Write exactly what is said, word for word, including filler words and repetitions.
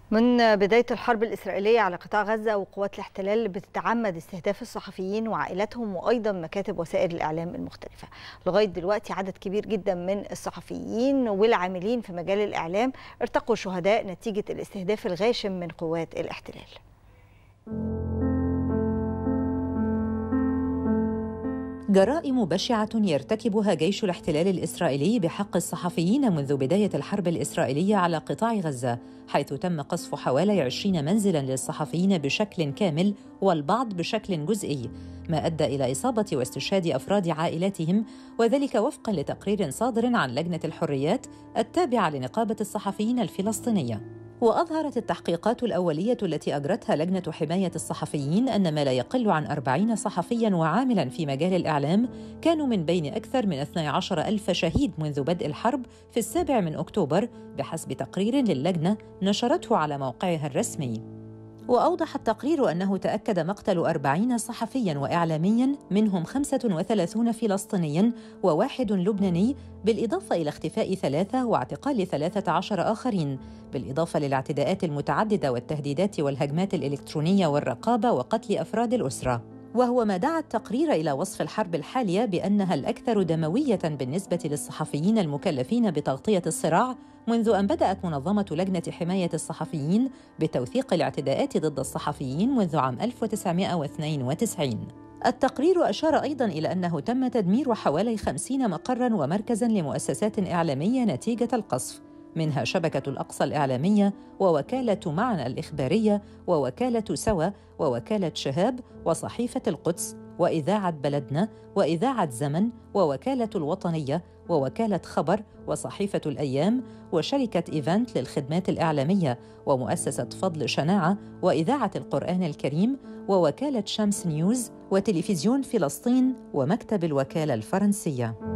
من بداية الحرب الإسرائيلية على قطاع غزة وقوات الاحتلال بتتعمد استهداف الصحفيين وعائلاتهم وأيضا مكاتب وسائل الإعلام المختلفة. لغاية دلوقتي عدد كبير جدا من الصحفيين والعاملين في مجال الإعلام ارتقوا شهداء نتيجة الاستهداف الغاشم من قوات الاحتلال. جرائم بشعة يرتكبها جيش الاحتلال الإسرائيلي بحق الصحفيين منذ بداية الحرب الإسرائيلية على قطاع غزة، حيث تم قصف حوالي عشرين منزلاً للصحفيين بشكل كامل والبعض بشكل جزئي، ما أدى إلى إصابة واستشهاد أفراد عائلاتهم، وذلك وفقاً لتقرير صادر عن لجنة الحريات التابعة لنقابة الصحفيين الفلسطينية. وأظهرت التحقيقات الأولية التي أجرتها لجنة حماية الصحفيين أن ما لا يقل عن أربعين صحفياً وعاملاً في مجال الإعلام كانوا من بين أكثر من اثني عشر ألف شهيد منذ بدء الحرب في السابع من أكتوبر، بحسب تقرير للجنة نشرته على موقعها الرسمي. وأوضح التقرير أنه تأكد مقتل أربعين صحفياً وإعلامياً، منهم خمسة وثلاثين فلسطينياً وواحد لبناني، بالإضافة إلى اختفاء ثلاثة واعتقال ثلاثة عشر آخرين، بالإضافة للاعتداءات المتعددة والتهديدات والهجمات الإلكترونية والرقابة وقتل أفراد الأسرة. وهو ما دعا التقرير إلى وصف الحرب الحالية بأنها الأكثر دموية بالنسبة للصحفيين المكلفين بتغطية الصراع منذ أن بدأت منظمة لجنة حماية الصحفيين بتوثيق الاعتداءات ضد الصحفيين منذ عام ألف وتسعمائة واثنين وتسعين. التقرير أشار أيضاً إلى أنه تم تدمير حوالي خمسين مقراً ومركزاً لمؤسسات إعلامية نتيجة القصف، منها شبكة الأقصى الإعلامية، ووكالة معنا الإخبارية، ووكالة سوا، ووكالة شهاب، وصحيفة القدس، وإذاعة بلدنا، وإذاعة زمن، ووكالة الوطنية، ووكالة خبر، وصحيفة الأيام، وشركة إيفنت للخدمات الإعلامية، ومؤسسة فضل شناعة، وإذاعة القرآن الكريم، ووكالة شمس نيوز، وتلفزيون فلسطين، ومكتب الوكالة الفرنسية.